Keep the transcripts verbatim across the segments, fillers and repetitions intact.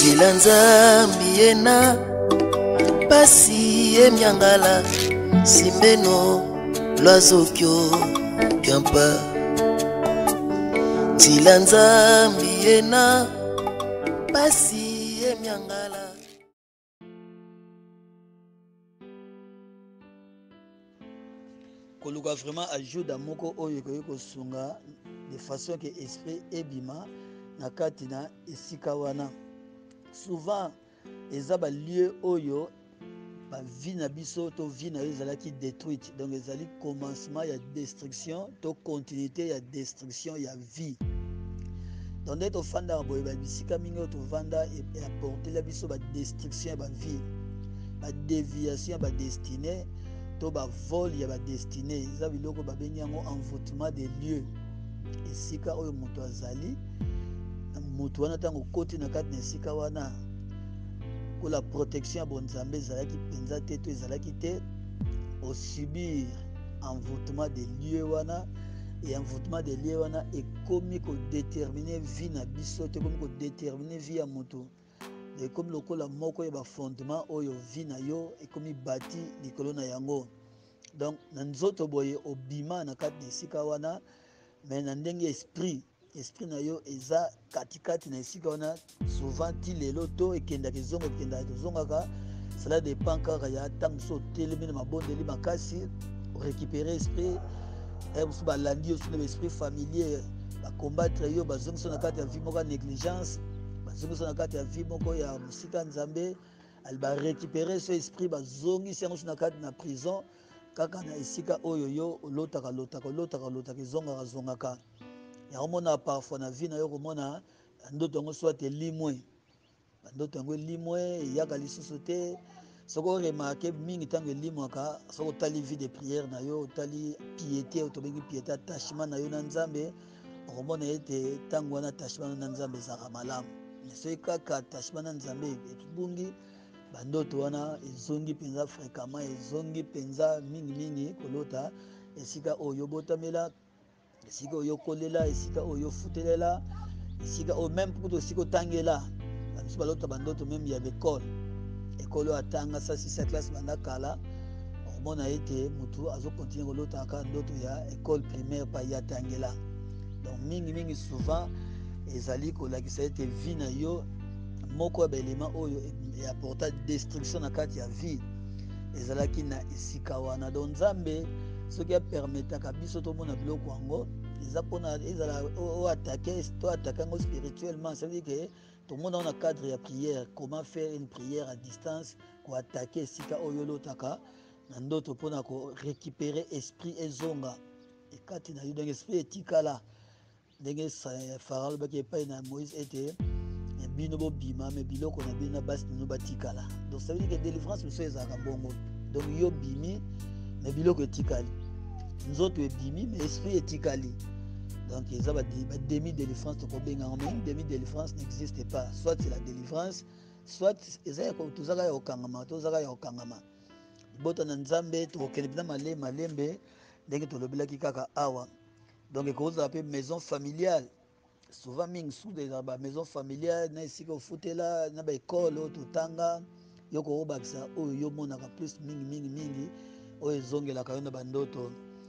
Nzambi ena pasi emyangala simbeno lwazokyo kyampa Tila Nzambi ena pasi emyangala. Koluka vraiment ajoute à moko oyo ko sunga de façon que esprit ebima na kati na esika wana. Souvent eza ba lieu oyo ba vie na biso to vie na ezalaki détruite, donc ezali commencement ya destruction to continuité ya destruction ya vie. Donc dès to fanda boye ba bisika mingi to vanda et apporter la biso ba destruction ya ba vie, ba déviation ya ba destinée to ba vol ya ba destinée. Eza biloko ba bengi yango envoûtement des lieux. Esika oyo moto azali moto wana tango koti na kati na esika wana ko la protection ya bonzambe ezalaki penza te to ezalaki te au subir envoûtement des lieux wana. Et envoûtement des lieux wana ekomi ko déterminer vie na biso te komi ko déterminer vie ya moto et comme lokola moko ya ba fondement oyo vie na yo ekomi bâti likolo na yango. Donc na nzoto boye obima na kati na esika wana mais na ndenge esprit esprit na yo eza katikati na esika wana souvent ti lelo to ekendaka ezongo ekendaka tozongaka. Cela dépend kaka ya ntango so otelemi na mabondeli makasi récupérer esprit et balandi yo sur l'esprit familier ba combattre yo bazongisa na kati ya vie moko négligence bazongisa na kati ya vie moko ya musika nzambe al ba récupérer ce esprit bazongisa yango na kati na prison kaka na esika oyo yo lotaka lotaka lotaka lotaka zonga zongaka ya omona parfois na vie na yo komona ndoto ngo soit limwe ndoto ngo limwe yaka lisusu te soko remarqué mingi tango limwaka soko tali vie de prière na yo tali piété otobengi piété attachement na yo na nzambe okomona ete tango wana attachement na nzambe ezaka malamu mais soki kaka attachement na nzambe etubungi bandoto wana ezongi penza fréquemment ezongi penza mingi mingi kolota esika oyo botamela esika oyo kolela esika oyo futelela esika o même pour esika otangela biso balota bandoto même ya l'école ekolo atanga sa sisa classe banda kala omona ete mutu azo continuer kolota ka ndoto ya école primaire pa ya tangela. Donc mingi mingi souvent ezali kolakisa ete vie na yo moko ya baelema oyo e apporta destruction na kati ya vie ezalaki na esika wana. Donc nzambe soki apermetaka biso tomona biloko yango eza mpona ezala o attaquer to attaquer ngo spirituellement. Ça veut dire que tout le monde a un cadre de prière. Comment faire une prière à distance pour attaquer sika oyo lotaka nandoto pona ko récupérer esprit ezonga et quand il a eu un esprit etikala ndenge Pharaon ba ke pa na Moïse était bino bo bima mais biloko na bino basi no batikala. Donc ça veut dire que délivrance so ezaka bongo. Donc yo bimi mais biloko etikali nzoto ebimi mais esprit etikali. Donc ils ont des demi-délivrance, demi-délivrance n'existe pas. Soit c'est la délivrance, soit c'est tout ça au kangama, tout ça au kangama. Botan nzambe to kelebna malé malembe ndenge to lobela kaka awa. Donc ils cause appelle maison familiale. Souvent ming sous des maison familiale na isiko futela na ba école to tanga yoko obaksa o yo monaka plus mingi mingi mingi o ezongela kayona bandoto.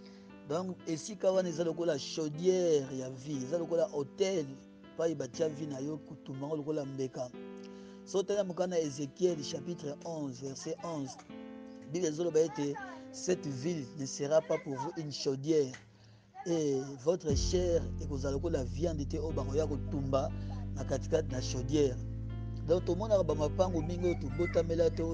Donc esika wana eza lokola chaudière ya vie, eza lokola hôtel pa ibatia vie na yo kutuma lokola mbeka. So tala mukana Ézéchiel chapitre onze verset onze. Bible ezoloba ete cette ville ne sera pas pour vous une chaudière et votre chair ekozala lokola viande te obangoya kotumba na katikati na chaudière. Donc tout le monde a ba mapango mingi to botamela to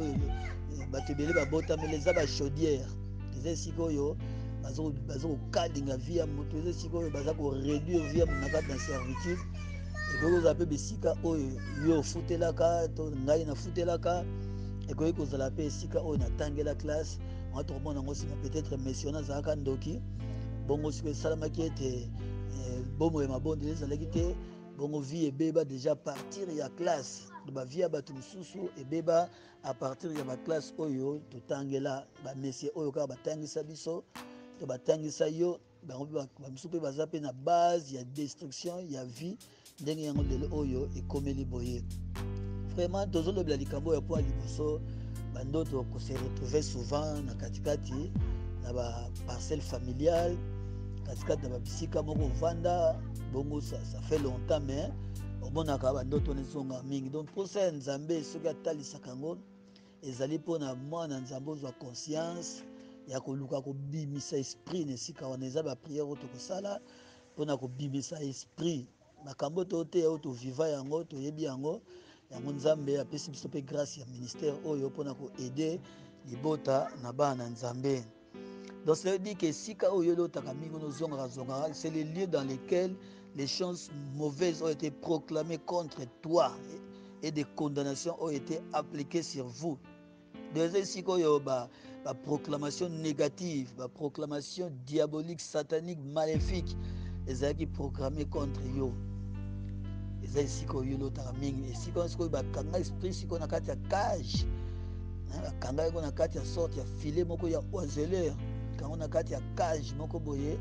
bato belé ba botamela eza ba chaudière. Eza sika oyo bazo bazo kalinga via moto eza sika oyo baza ko réduire via na kati na servitude et ko zape bisika oyo yo futelaka to ngai na futelaka et ko ko zala pe sika oyo na tangela classe on to mona ngo sika peut-être missionnaire zaka ndoki bongo sika salamaki ete bomo ya mabonde ezalaki te bongo vie ebeba déjà partir ya classe de ba via batu mususu ebeba à partir ya ba classe oyo to tangela ba messieurs oyo ka batangisa biso to batangisa yo bango ba mususu pe baza pe na base ya destruction ya vie ndenge yango lelo oyo ekomeli boye. vraiment tozolobela likambo ya po ya liboso bandoto se retrouver souvent na katikati na ba parcelle familiale katikati na babisika moko vanda bongo ça, ça fait longtemps mais omonaka bandoto nezonga mingi donc posa ya nzambe soki atalisaka yango ezali mpona mwana nzambe ozwa conscience ya koluka kobimisa esprit na esika wana eza bapriere oyo tokosala mpona kobimisa esprit makambo to te oyo toviva yango toyebi yango yango nzambe apesi biso mpe grâce ya ministère oyo mpona koaide libota na bana na nzambe. Donc ça veut dire que esika oyo elotaka mingi nozongaka zongaka c'est le lieu dans lequel les choses mauvaises ont été proclamées contre toi et des condamnations ont été appliquées sur vous. Donc esika oyo ba ba proclamation négative, ba proclamation diabolique, satanique, maléfique ezalaki proclamé contre yo. Eza esika oyo elotaka mingi esika oyo bakanga esprit siko na kati ya cage bakanga yango na kati ya sorte ya filet moko ya oiseleur kango na kati ya cage moko boye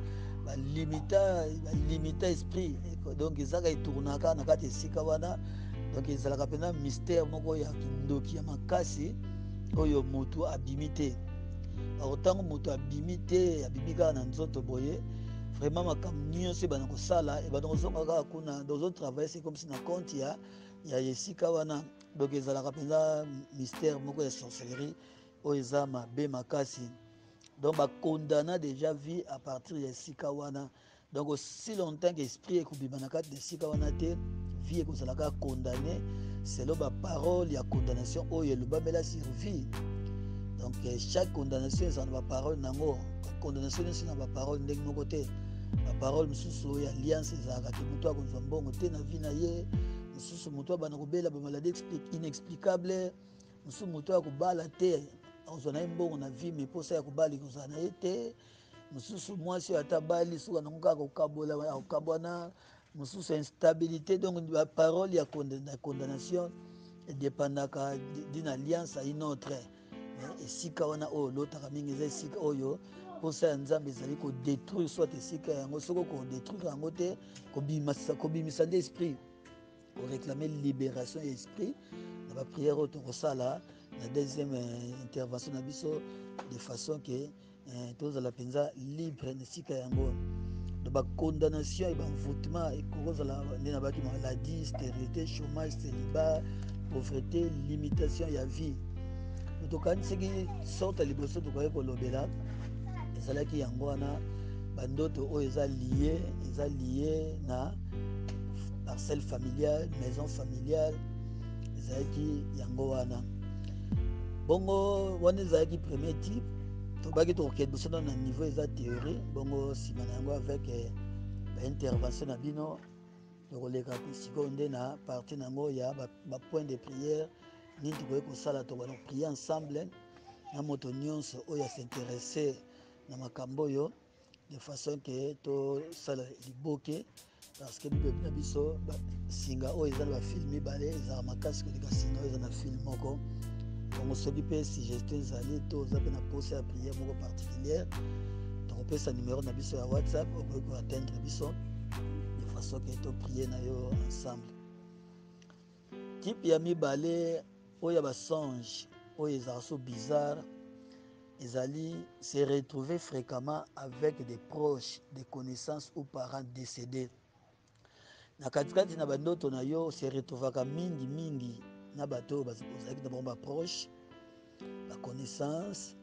balimita balimita esprit donc ezaka etournaka na kati esika wana donc ezalaka mpena mystère moko ya kindoki ya makasi oyo motu abimi te. Alors ntango moto abimi te abimi kaka na nzoto boye vraiment makambo nyonso ebana kosala ebana kozonga kaka kuna dozotravaille c'est comme si na compte ya ya esika wana donc ezalaka mpenza mystère moko ya sorcellerie oyo eza mabe makasi donc bakondana déjà vie à partir ya esika wana donc aussi longtemps que esprit ekobima na kati na esika wana te vie ekozalaka condamné selon baparole ya condamnation oyo elobamela sur vie. Donc chaque condamnation eza na baparole nango condamnation nyonso na baparole ndenge moko te baparole mosusu oyo alliance ezalaka ke moto akozwa mbongo te na vie na ye mosusu moto abana kobela bamaladi inexplicable mosusu moto akobala te akozwa na ye mbongo na vie mais mposa ya kobala ekozala na ye te mosusu mwasi oyo ata bali suka nango kaka kokabola akokabwana mosusu instabilité. Donc baparole ya condamnation edépendaka d'une alliance à une autre esika wana oyo olotaka mingi eza esika oyo mposa ya nzambe ezali kodétruire soit esika yango soki kodétruire yango te kobimisa nde esprit koréclame libération ya esprit na baprière oyo tokosala na deuxième intervention na biso de façon ke tozala mpenza libre na esika yango. De bacondamnation et banvoûtement ekozala nde na baki maladie stérilité chômage célibat pauvreté limitation ya vie tokanisaki sorte liboso tokoki kolobela ezalaki yango wana bandoto oyo eza lié eza lié na parcelle familiale maison familiale ezalaki yango wana bongo wana ezalaki premier type tobaki tokokende biso na niveau eza théorie bongo nsima na yango avec baintervention na bino tokoleka sikoyo nde na partie na yango ya bapoint de prière nini tokoki kosala tokona prier ensemble na moto nyonso oyo asinteresse na makambo oyo de façon ke tosala liboke parce que bible na biso singa oyo eza na bafilme mibale ezalaka makasi koleka singa oyo eza na filme moko bongo soki mpe suggestion ezali to oza mpe na posa ya prière moko particulière tokopesa numero na biso ya whatsapp okoki koatteindre biso de façon ke toprier na yo ensemble. Type ya mibale oyo ya basonge oyo ezalaka so bizarre ezali se retrouver fréquemment avec des proches des connaissances ou parents décédés na katikati na bandoto na yo se retrouvaka mingi mingi na bato ozalaki na bango baproche baconnaissance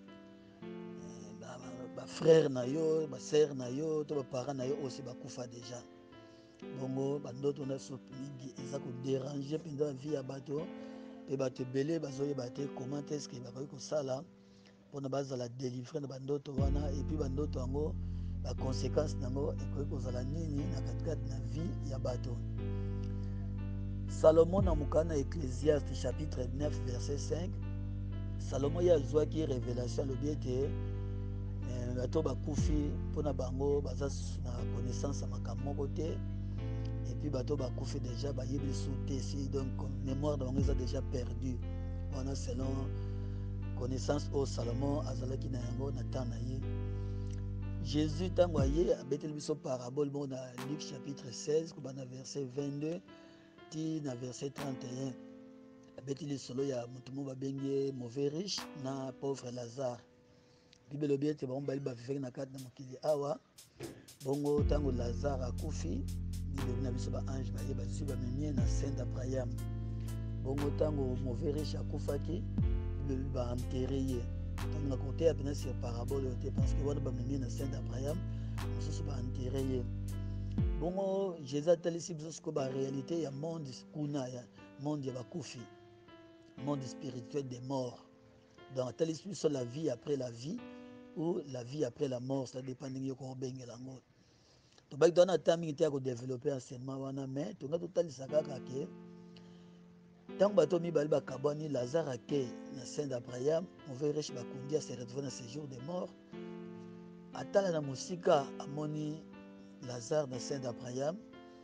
bafrère na yo basere na yo to baparent na yo oyo se bakufa déjà bongo bandoto na so mingi eza kodéranger mpenza vie ya bato mpe bato ebele bazoyeba te comment est-ce que bakoki kosala mpona bazala délivre na bandoto wana epuis bandoto yango baconséquence nango ekoki kozala nini na katikati na vie ya bato. Salomon na mokanda na Ecclésiaste chapitre neuf verset cinq Salomon ye azwaki révélation alobi ete bato bakufi mpona bango baza na connaissance ya makambo moko te epuis bato bakufi déjà bayebi lisusu te si donc mémoire na bango eza déjà perdu wana selon connaissance oyo Salomon azalaki na yango na temps na ye. Jésus ntango aye abeteli biso parabole moko na Luc chapitre seize kobanda verset vingt-deux ti na verset trente et un abeti lisolo ya moto mo babenge mauvais riche na pauvre Lazare. Bible lobi ete bango bali bavivaki na kati na mokili awa bongo ntango Lazare akufi bible na biso baange baye bazwi bamemie na sein d'Abraham. Bongo ntango mauvais riche akufaki bible lobi baenterre ye ntango na koteya mpena sur parabole oyo te parce que wana bamemie na sein d'Abraham mosusu baenterre ye. Bongo Jésus atalisi biso sikoyo baréalité ya monde kuna ya monde ya bakufi, monde spirituel des morts. Donc atalisi biso la vie après la vie ou la vie après la mort, ça dépend de yoko bengela ngo. To ba dona ta mingi te ko développer enseignement wana mais to nga to talisa kaka ke tant bato mi bali ba kabani Lazare ke na sein d'Abraham, on veut riche ba kundi à se retrouver dans ce jour des morts. Atala na musika amoni Lazare na sein d'Abraham.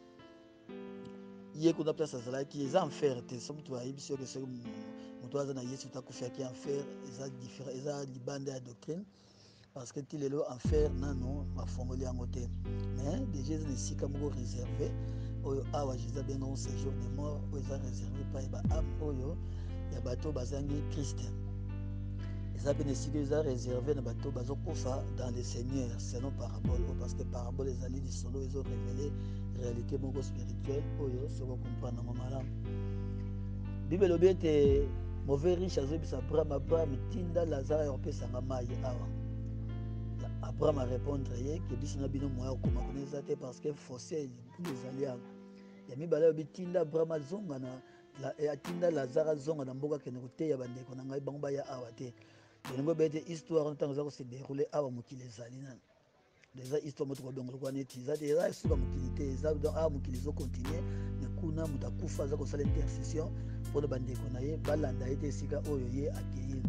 Ye kuna place azala ki eza enfer te somme to ayibi so que c'est moto aza na Yesu takufa ki enfer eza différent eza libanda ya doctrine. Parce que tu lelo enfer nano mafongoli yango te mais déjà eza na esika moko réservé oyo awa Jésus benga un séjour de mort oyo eza réservé pa ba âme oyo ya bato bazangi Christ. Eza pe na esika eza réservé na bato bazokufa dans le Seigneur selon parabole parce que parabole ezali lisolo ezo révéler réalité moko spirituelle oyo soko comprendre nango malamu. Bible lobi ete mauvais riche azobisa Abraham Abraham tinda Lazare opesanga mai awa. Abraham a répondre que biso na bino moya koma koneza te parce que fossé les alliés ya mibala bitinda Abraham azonga na la atinda Lazare zonga na mboka kene koteya bandeko na ngai bango baya awa te. Bongo bete histoire ntango za ko se dérouler awa mokili ezali na déjà histoire moto ko bongo kwa neti za te za suka mokili te za donc awa mokili zo continuer mais kuna muta kufa za ko sala intercession pour bandeko na ye balanda ete sika oyo ye accueillir.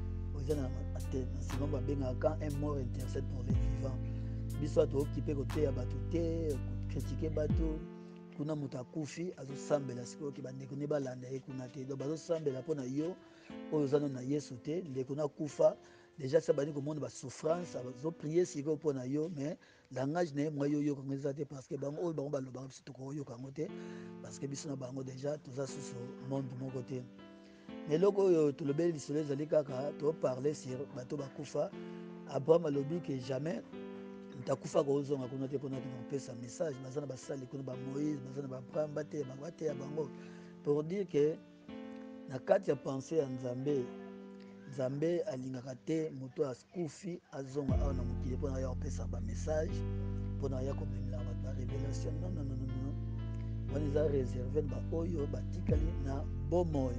Sinon quand un mort intercède pour les vivants biso to occupé côté ya bato te critiquer bato kuna muta kufi azo sambela siko ki bandeko ne balanda ye kuna te donc bazo sambela pona yo oyo zano na Yesu te ndeko na kufa déjà ça bani ko monde ba souffrance azo prier siko pona yo mais langage na moi yo yo ngeza te parce que bango oyo bango baloba biso to ko yo kango te parce que biso na bango déjà tout ça sous monde mon côté. Mais loko oyo tolobeli lisolo ezali kaka to parler sur bato bakufa. Abraham alobi que jamais ntakufa kozonga kuna te pona kinopesa message bazana basali kuna ba Moïse bazana ba Abraham bate ba bate ya bango pour dire que na kati ya pensée ya Nzambe Nzambe alingaka te moto akufi azonga awa na mokili pona ya kopesa ba message pona ya komemela ba révélation non non non non on les a réservé ba oyo batikali na bomoi.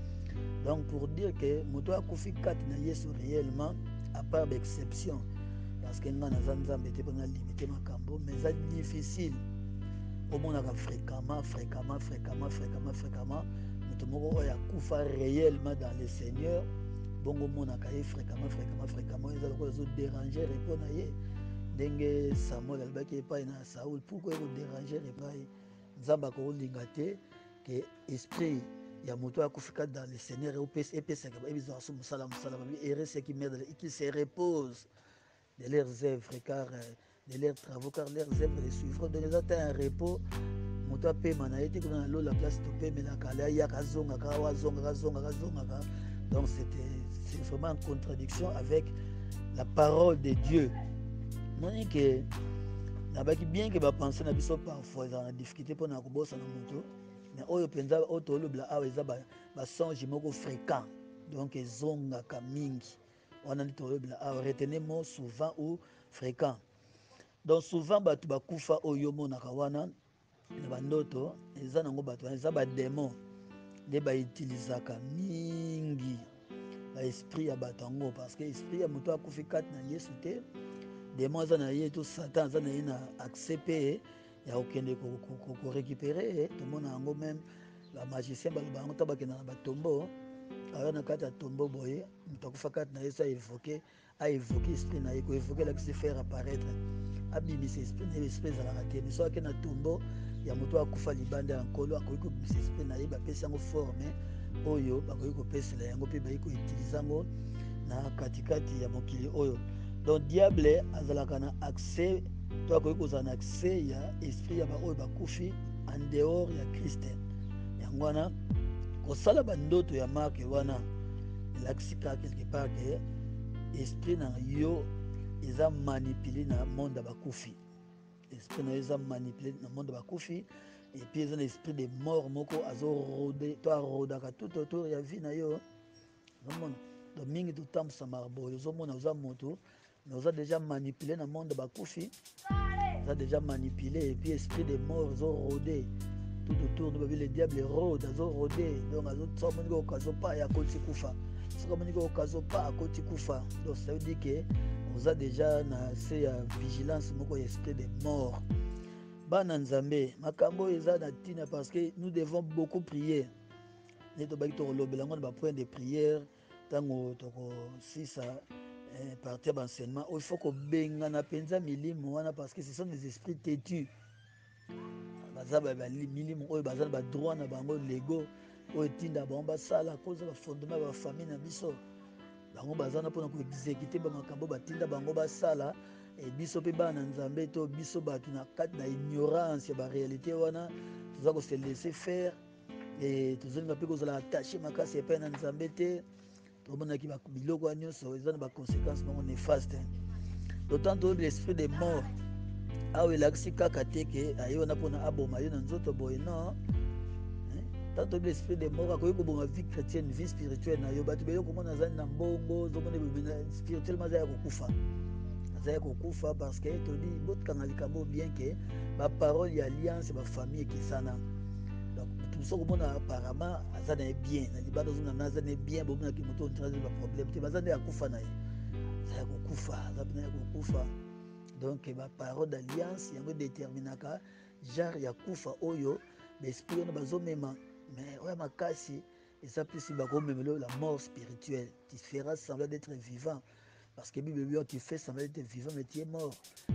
Donc pour dire que moto akufi kati na Yesu réellement à part d'exception parce que nga na Nzambe te pona limiter makambo mais c'est difficile au monde fréquemment fréquemment fréquemment fréquemment fréquemment moto moko oya kufa réellement dans le Seigneur bongo mona kaye fréquemment fréquemment fréquemment ils ont zo déranger répondre ye ndenge Samuel albaki epai na Saoul pourquoi il déranger epai Nzamba ko linga te que esprit ya moto akufika dans le Seigneur et au P S que ils ont son salam salam et reste qui merde et qui se repose de leurs œuvres car de leurs travaux car leurs œuvres les suivront de les atteindre un repos moto ape manaïté dans l'eau la place to pe mais la kala ya kazonga kawa zonga kazonga kazonga. Donc c'était c'est vraiment en contradiction avec la parole de Dieu. Moni que na baki bien que ba penser na biso parfois dans la difficulté pour na kobosa na moto mais oyo penza oto lobla awa eza ba ba songe moko fréquent donc ezonga ka mingi on a dit lobla awa retenez mot souvent ou fréquent. Donc souvent batu bakufa oyo mona kawana na bandoto eza nango batu eza ba démon de ba utilisaka mingi ba esprit ya batango parce que esprit ya moto akufi kati na Yesu te démon eza na ye to Satan eza na ye na accepter ya okende ko récupérer tout le monde yango même la magicien ba bango tabakena na batombo alors na kati ya tombo boye moto akufa kati na Yesu a évoquer a évoquer esprit na ye ko évoquer la se faire apparaître abimisa esprit na esprit za la te mais soit que na tombo ya moto akufa libanda ya nkolo akoki kobimisa esprit na ye bapesi yango forme oyo bakoki kopesela yango mpe bayi koutilize yango na katikati ya mokili oyo. Donc diable azalaka na accès to akoki kozala na accès ya esprit ya baoyo bakufi en dehors ya Christ yango wana kosala bandoto ya marke wana elakisi kaka quelque part ke esprit na yo eza manipulé na monde ya bakufi. Esprit na yo eza manipulé na monde ya bakufi, et puis eza na esprit de mort moko azorode to arodaka tout autour ya vie na yo. Ozomona donc mingi totambwisama boye, ozomona oza moto mais oza déjà manipulé na monde ya bakufi, oza déjà manipulé, et puis esprit de mort azorode tout autour. Nous le diable rôde azorode, donc azomoniki okazo pa ya koti kufa, soki amoniki okazo pa akoti kufa. Donc ça veut dire que oza déjà na se ya vigilance moko ya esprit de mort. Bana nzambe makambo eza na tina parce que nous devons beaucoup prier. Ne tobaki tokolobela ngo na bapoint de prière ntango tokosisa eh, partir baenseignement oyo il faut kobengana mpenza milimo wana parce que ce sont des esprits têtus. Baza milimo oyo baza na badroit na bango lego oyo etinda bango basala koza bafondement ya bafamille na biso, bango baza na mpona koexécute bamakambo batinda bango basala. E biso mpe bana nzambe to biso bato na kati na ignorance ya baréalité wana toza kose laisser faire, e tozolinga mpe kozala attaché makasi epai na nzambe te. Tomonaki biloko wana nyonso eza na baconséquence bango néfaste. D'autant toyebi l'esprit de mort awa elakisi kaka te ke aye wana mpona aboma yo na nzoto boye, non. Tant toyebi l'esprit de mort akoki koboma vie chrétienne, vie spirituelle na yo. Bato belo komona azali na mbongo ozomona spirituellement aza ya kokufa, aza ya kokufa parce que toyebi botikanga likambo bien ke baparole ya alliance bafamille ekesana. Donc toso komona apparemment aza na ye bien na libanda ozomona na aza na ye bien, bomonaki moto ondira baproblème te, baza nde ya kufa na ye, aza ya kokufa, aza mpena ya kokufa. Donc baparole d'alliance yango déterminaka genre ya kufa oyo baesprit wana bazomema. Mais oya makasi eza plus bakomemelo la mort spirituelle. Tu feras semblant d'être vivant parce que Bible dit tu fais semblant d'être vivant mais tu es mort.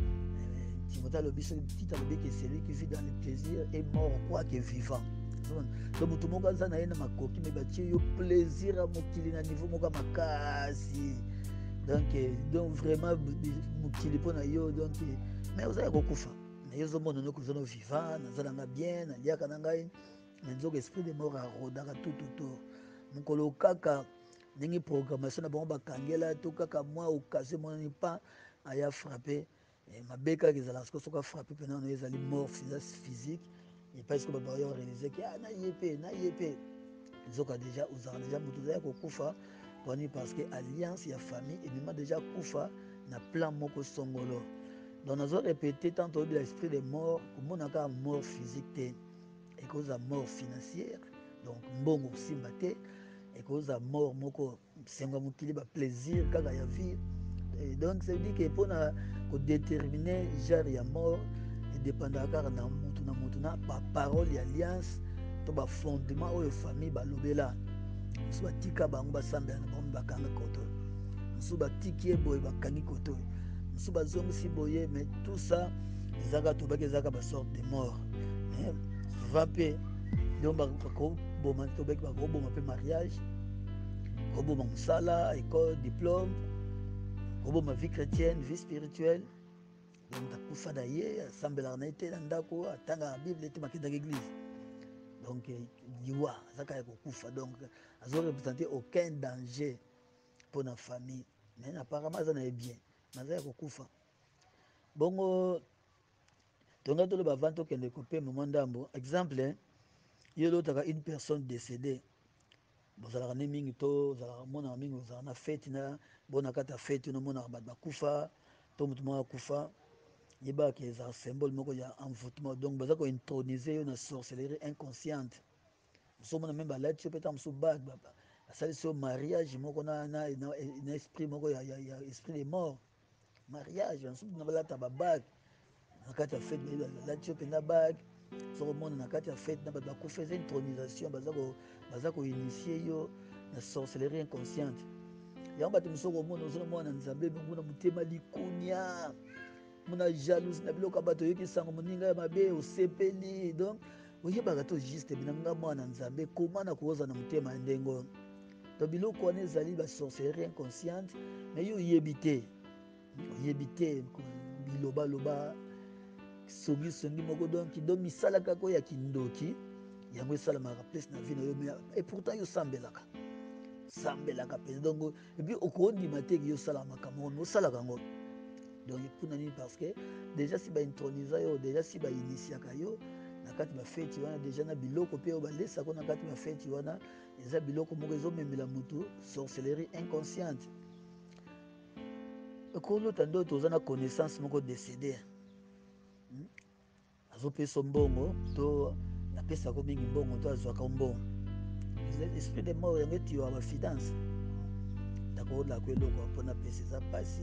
Timothée alobi soki tite alobi que celui qui vit dans le plaisir est mort quoi que vivant. Donc moto moko aza na ye na makoki mais batie yo plaisir ya mokili na niveau moko makasi. Donc donc vraiment mokili mpo na yo, donc mais oza ya kokufa mais yo ozomona noko oza no vivant, naza nanga bien, naliaka na ngai, mais nzoko esprit de mort arodaka tout autour. Mokolo kaka ndenge programmation na bango bakangela to kaka mwa occasion monani pa aya frappé mabe kaka ezala soki soki afrappé mpena wana ezali mort physique epai soki babaya réaliser ke ah naye mpe naye mpe nzoka déjà ozala déjà moto oza ya kokufa poni parce que alliance ya famille emema déjà kufa na plan moko songolo. Donc nazo répéter tant toyebi l'esprit de mort komona kaka mort physique te, ekoza mort financière donc mbongo kosimba te, ekoza mort moko sengo mokili ba plaisir kaka ya vie. Et donc ça veut dire que mpona kodéterminer genre ya mort edépendaka kaka na motu na motu na baparole ya alliance to bafondement oyo famille balobela. Mosusu batika bango basambela na bango bakanga koto, mosusu batiki ye boye bakangi koto, mosusu bazongisi boye, mais tout ça ezaka tobaki ezaka basorte de mort. Mais souvent mpe donc bakoboma tobaki bakoboma mpe mariage, koboma mosala, école, diplôme, koboma vie chrétienne, vie spirituelle. Donc takufa na ye asambelaka na ye te na ndako, atangaka bible te, makendaka église. Donc liwa azaka ya kokufa, donc azoreprésente aucun danger pour la famille, mais apparemment aza na ye bien, mais aza ya kokufa. Bongo tonga tolo bavandi tokende kope moma ndambo exemple yo lotaka une personne décédée, bozalaka ne mingi to ozalaka monaka mingi ozalaka na fete na bona kati ya fete nomonaka bato bakufa to motu moko akufa, yebaka ezaka symbole moko ya envoûtement. Donc baza kointronize yo na sorcellerie inconsciente. Mosomona meme balati yo mpe ta mosusu bag asalisi yo mariage moko na esprit moko ya esprit de mort, mariage mosusu na balata babag na kati ya fete balati yo mpenza bag, sokomona na kati ya fete na bato bakufa, eza intronisation, baza koinitie yo na sorcellerie inconsciente. Yango bato mosusu komona ozona mwana nzambe mona motema likunia, mona jalousie na biloko ya bato oyoki sango moninga ya mabe osepeli, donc oyebaka to juste binanga mwana nzambe koma na koza na motema ya ndengo. To biloko wana ezali basorcellerie inconsciente, mais yo oyebi te, oyebi te bilobaloba songisongi moko, donc do misala kaka ya kindoki yango esalamaka place na vie na yo et pourtant yo sambelaka sambelaka mpenza donc epuis okondima teke yo osala makambo ngo osalaka yango donc mpuna nini parce que déjà si baintronisa yo déjà si bainitiaka yo na kati bafeti wana déjà na biloko mpe oyo balesaka na kati bafeti wana eza biloko moko ezomemela motu sorcellerie inconsciente ekolota ndoto oza na connaissance moko décédé azopesa mbongo to apesaka mingi mbongo to azwaka mbongo esprit de mort yango etiwaka bafinance takolaka eloko mpona pesa eza mpasi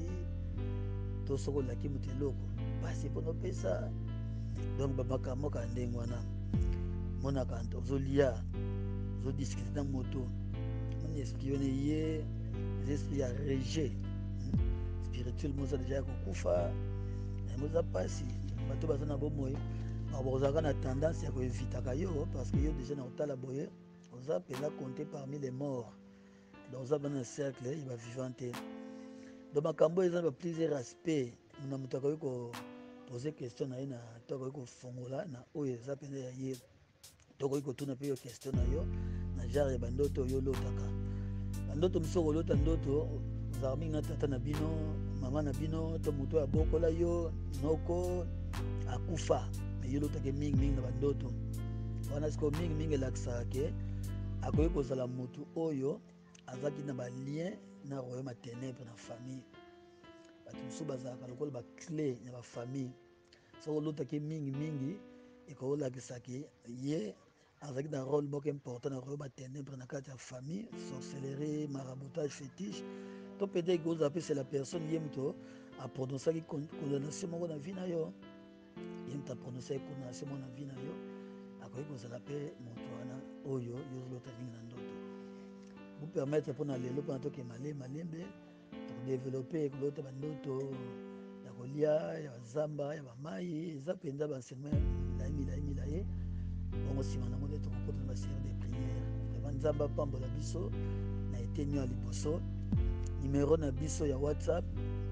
to soki olaki moto eloko mpasi mpona opesa donc bamakambo ka ndenge wana monaka ozolia ozodiskute na moto moni esprit wana ye eza esprit ya rejet spirituel moza deja ya kokufa yango eza mpasi bato baza na bomoi ozalaka na tendance ya koevitaka yo parce que yo déjà na kotala boye oza mpena compté parmi les morts donc oza bana na cercle ya bavivant te donc makambo eza na baplusieurs aspect na moto akoki kopose question na ye na to akoki kofongola na oyo eza mpena ya ye to akoki kotuna mpe yo question na yo na genre ya bandoto oyo olotaka bandoto mosusu okolota ndoto ozalaka mingi na tata na bino mama na bino to moto oyo abokola yo noko akufa me yo lotaki mingi mingi na bandoto wana siko mingi mingi elakisaka ke akoki kozala motu oyo azalaki na balien na royaume ya ténèbre na famille bato mosusu bazalaka lokola baclé ya bafamille soki olotaki mingi mingi ekolakisaki ye azalaki na rôle moko important na royaume ya ténèbre na kati ya famille sorcellerie maraboutage fétiche to peut-être kozala mpe c'est la personne ye moto aprononçaki condamnation moko na vie na yo ye moto aprononçaki condamnation moko na vie na yo akoki kozala mpe moto wana oyo yo ozolota mingi na ndoto bopermettre mpona lelo mpona toke male malembe tokodeveloppe ekolota bandoto ya kolia ya bazamba ya bamai eza mpenza baenseignement milai milai milai bongo nsima nango nde tokokota na basérie de prière vraiment nzambe apambola biso na eteni ya liboso numero na biso ya whatsapp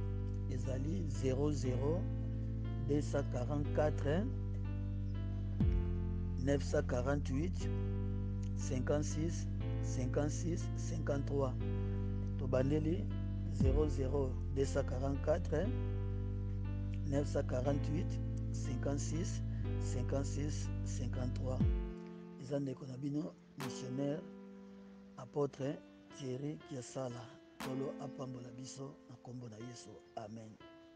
ezali zéro zéro deux cent quarante-quatre neuf cent quarante-huit cinquante-six cinquante-six cinquante-trois tobandeli zéro zéro deux cent quarante-quatre neuf cent quarante-huit cinquante-six cinquante-six cinquante-trois eza ndeko na bino missionnaire apôtre Thierry Kiasala tolo apambola biso na kombo na Yesu amen.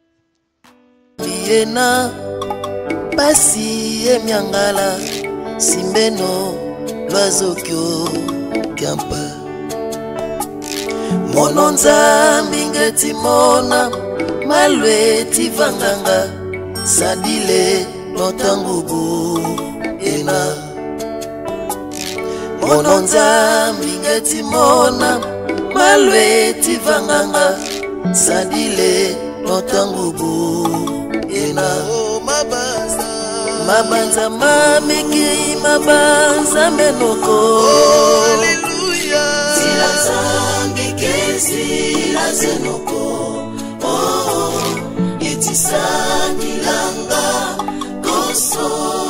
Yena pasi emyangala simbeno lwazokyo kampa mono nzambi ngeti mona malweti vanganga sadile notangubu ena mono nzambi ngeti mona malweti vanganga sadile notangubu ena mabanza mabanza mamiki mabanza menoko haleluya zila zambi kezi la zenoko oh itisani langa koso